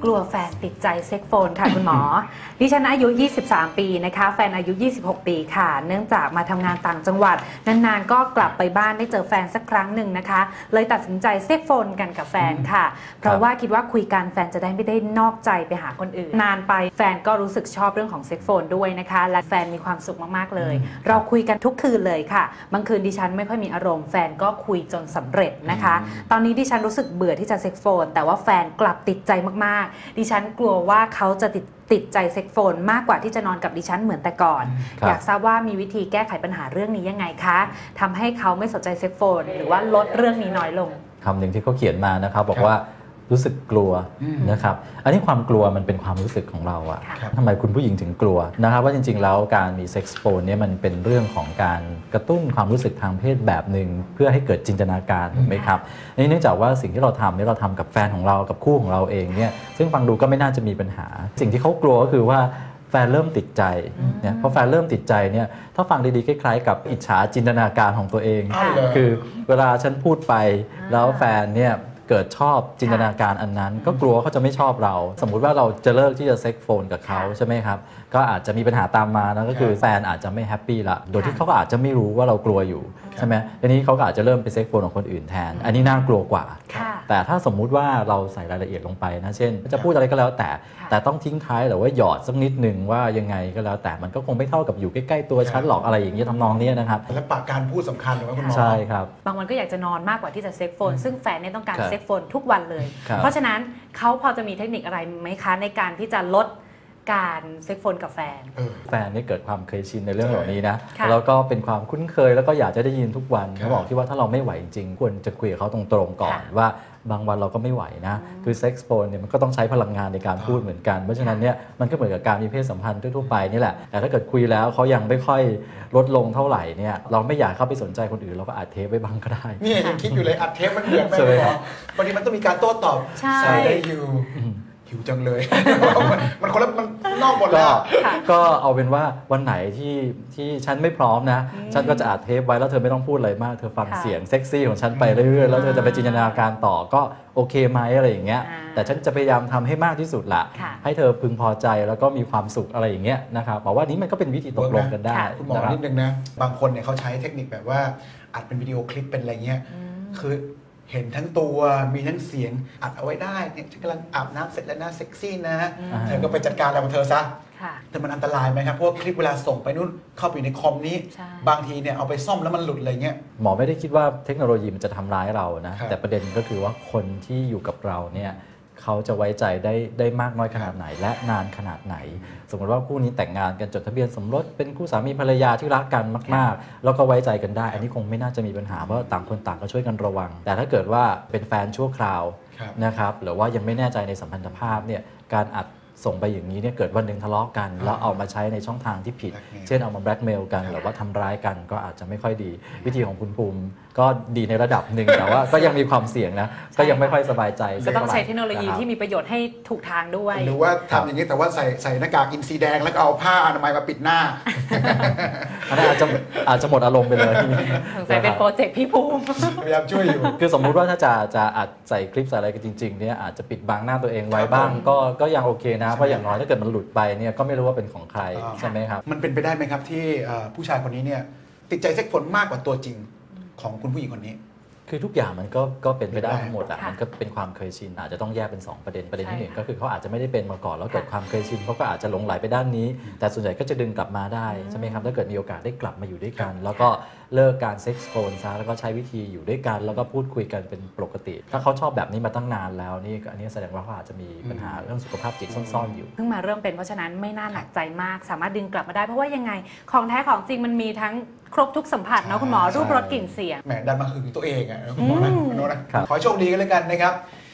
กลัวแฟนติดใจเซ็กโฟนค่ะคุณหมอ ดิฉันอายุ 23 ปีนะคะแฟนอายุ 26 ปีค่ะเนื่องจากมาทำงานต่างจังหวัดนานๆก็กลับไปบ้านได้เจอแฟนสักครั้งหนึ่งนะคะเลยตัดสินใจเซ็กโฟนกันกับแฟนค่ะเพราะว่าคิดว่าคุยกันแฟนจะได้ไม่ได้นอกใจไปหาคนอื่นนานไปแฟนก็รู้สึกชอบเรื่องของเซ็กโฟนด้วยนะคะและแฟนมีความสุขมากๆเลยเราคุยกันทุกคืนเลยค่ะบางคืนดิฉันไม่ค่อยมีอารมณ์แฟนก็คุยจนสำเร็จนะคะตอนนี้ดิฉันรู้สึกเบื่อที่จะเซ็กโฟนแต่ว่าแฟนกลับติดใจมากๆดิฉันกลัวว่าเขาจะติดใจเซ็กโฟนมากกว่าที่จะนอนกับดิฉันเหมือนแต่ก่อนอยากทราบว่ามีวิธีแก้ไขปัญหาเรื่องนี้ยังไงคะทำให้เขาไม่สนใจเซ็กโฟนหรือว่าลดเรื่องนี้น้อยลงคำหนึ่งที่เขาเขียนมานะครับบอกว่ารู้สึกกลัวนะครับอันนี้ความกลัวมันเป็นความรู้สึกของเราอะทำไมคุณผู้หญิงถึงกลัวนะครับว่าจริงๆแล้วการมีเซ็กโฟนเนี่ยมันเป็นเรื่องของการกระตุ้นความรู้สึกทางเพศแบบหนึ่งเพื่อให้เกิดจินตนาการถูกไหมครับนี่เนื่องจากว่าสิ่งที่เราทำเนี่ยเราทำกับแฟนของเรากับคู่ของเราเองเนี่ยซึ่งฟังดูก็ไม่น่าจะมีปัญหาสิ่งที่เขากลัวก็คือว่าแฟนเริ่มติดใจเนี่ยพอแฟนเริ่มติดใจเนี่ยถ้าฟังดีๆคล้ายๆกับอิจฉาจินตนาการของตัวเองคือเวลาฉันพูดไปแล้วแฟนเนี่ยเกิดชอบจินตนาการอันนั้นก็กลัวเขาจะไม่ชอบเราสมมุติว่าเราจะเลิกที่จะเซ็กโฟนกับเขาใช่ไหมครับก็อาจจะมีปัญหาตามมานะก็คือแฟนอาจจะไม่แฮปปี้ละโดยที่เขาก็อาจจะไม่รู้ว่าเรากลัวอยู่ใช่ไหมทีนี้เขาก็อาจจะเริ่มไปเซ็กโฟนของคนอื่นแทนอันนี้น่ากลัวกว่าแต่ถ้าสมมุติว่าเราใส่รายละเอียดลงไปนะเช่นจะพูดอะไรก็แล้วแต่ต้องทิ้งท้ายหรือว่าหยอดสักนิดหนึ่งว่ายังไงก็แล้วแต่มันก็คงไม่เท่ากับอยู่ใกล้ๆตัวฉันหรอกอะไรอย่างเงี้ยทำนองนี้นะครับและปากการพูดสำคัญหรือว่าคุณหมอใช่ครับบางวันก็อยากจะนอนมากกว่าที่จะเซ็กโฟนซึ่งแฟนเนี่ยต้องการเซ็กโฟนทุกวันเลยเพราะฉะนั้นเขาพอจะมีเทคนิคอะไรไหมคะในการที่จะลดการเซ็กโฟนกับแฟนนี่เกิดความเคยชินในเรื่องเหล่านี้นะแล้วก็เป็นความคุ้นเคยแล้วก็อยากจะได้ยินทุกวันเขาบอกที่ว่าถ้าเราไม่ไหวจริงควรจะคุยกับเขาตรงๆก่อนว่าบางวันเราก็ไม่ไหวนะคือเซ็กโฟนเนี่ยมันก็ต้องใช้พลังงานในการพูดเหมือนกันเพราะฉะนั้นเนี่ยมันก็เหมือนกับการมีเพศสัมพันธ์ทั่วๆไปนี่แหละแต่ถ้าเกิดคุยแล้วเขายังไม่ค่อยลดลงเท่าไหร่เนี่ยเราไม่อยากเข้าไปสนใจคนอื่นเราก็อัดเทปไว้บ้างก็ได้นี่ยังคิดอยู่เลยอัดเทปมันเหมือนไหมหรอบางทีมันต้องมีการโต้ตอบใส่ได้อยู่หิวจังเลยมันคนละมันนอกหมดแล้วก็เอาเป็นว่าวันไหนที่ฉันไม่พร้อมนะฉันก็จะอัดเทปไว้แล้วเธอไม่ต้องพูดอะไรมากเธอฟังเสียงเซ็กซี่ของฉันไปเรื่อยๆแล้วเธอจะไปจินตนาการต่อก็โอเคไหมอะไรอย่างเงี้ยแต่ฉันจะพยายามทำให้มากที่สุดละให้เธอพึงพอใจแล้วก็มีความสุขอะไรอย่างเงี้ยนะครับบอกว่านี้มันก็เป็นวิธีตกลงกันได้คุณหมอนิดนึงนะบางคนเนี่ยเขาใช้เทคนิคแบบว่าอัดเป็นวิดีโอคลิปเป็นอะไรเงี้ยคือเห็นทั้งตัวมีทั้งเสียงอัดเอาไว้ได้เนี่ยฉันกำลังอาบน้ำเสร็จแล้วนะเซ็กซี่นะเธอก็ไปจัดการอะไรของเธอซะแต่มันอันตรายไหมครับเพราะว่าคลิปเวลาส่งไปนู่นเข้าไปในคอมนี้บางทีเนี่ยเอาไปซ่อมแล้วมันหลุดอะไรเงี้ยหมอไม่ได้คิดว่าเทคโนโลยีมันจะทำร้ายเรานะแต่ประเด็นก็คือว่าคนที่อยู่กับเราเนี่ยเขาจะไว้ใจได้มากน้อยขนาดไหนและนานขนาดไหนสมมติว่าคู่นี้แต่งงานกันจดทะเบียนสมรสเป็นคู่สามีภรรยาที่รักกันมากๆแล้วก็ไว้ใจกันได้อันนี้คงไม่น่าจะมีปัญหาเพราะต่างคนต่างก็ช่วยกันระวังแต่ถ้าเกิดว่าเป็นแฟนชั่วคราวนะครับหรือว่ายังไม่แน่ใจในสัมพันธภาพเนี่ยการอัดส่งไปอย่างนี้เนี่ยเกิดวันหนึ่งทะเลาะกันแล้วเอามาใช้ในช่องทางที่ผิดเช่นเอามาแบล็กเมลกันหรือว่าทำร้ายกันก็อาจจะไม่ค่อยดีวิธีของคุณภูมิก็ดีในระดับหนึ่งแต่ว่าก็ยังมีความเสี่ยงนะก็ยังไม่ค่อยสบายใจก็ต้องใช้เทคโนโลยีที่มีประโยชน์ให้ถูกทางด้วยหรือว่าทำอย่างนี้แต่ว่าใส่หน้ากากอินซีแดงแล้วก็เอาผ้าอนามัยมาปิดหน้าอันนั้นอาจจะหมดอารมณ์ไปเลยใส่เป็นโปรเจกต์พี่ภูมิพยายามช่วยอยู่คือสมมุติว่าถ้าจะอัดใส่คลิปใส่อะไรกันจริงๆเนี่ยอาจจะปิดบังหน้าตัวเองไว้บ้างก็ยังโอเคนะเพราะอย่างน้อยถ้าเกิดมันหลุดไปเนี่ยก็ไม่รู้ว่าเป็นของใครใช่ไหมครับมันเป็นไปได้ไหมครับที่ผู้ชายคนนี้เนี่ยติดใจเซ็กโฟนมากกว่าตัวจริงของคุณผู้หญิงคนนี้คือทุกอย่างมันก็เป็นไปได้ทั้งหมดอ่ะมันก็เป็นความเคยชินอาจจะต้องแยกเป็น2ประเด็นที่1ก็คือเขาอาจจะไม่ได้เป็นมาก่อนแล้วเกิดความเคยชินเขาก็อาจจะหลงไหลไปด้านนี้แต่ส่วนใหญ่ก็จะดึงกลับมาได้ใช่ไหมครับถ้าเกิดมีโอกาสได้กลับมาอยู่ด้วยกันแล้วก็เลิกการเซ็กซ์โฟนซะแล้วก็ใช้วิธีอยู่ด้วยกันแล้วก็พูดคุยกันเป็นปกติถ้าเขาชอบแบบนี้มาตั้งนานแล้วนี่อันนี้แสดงว่าเขาอาจจะมีปัญหาเรื่องสุขภาพจิตซ่อนๆอยู่เพิ่งมาเริ่มเป็นเพราะฉะนั้นไม่น่าหนักใจมากสามารถดึงกลับมาได้เพราะว่ายังไงของแท้ของจริงมันมีทั้งครบทุกสัมผัสเนาะคุณหมอรูปรสกลิ่นเสียงแหมดันมาหึงตัวเองอ่ะคุณหมอนะขอโชคดีกันเลยกันนะครับ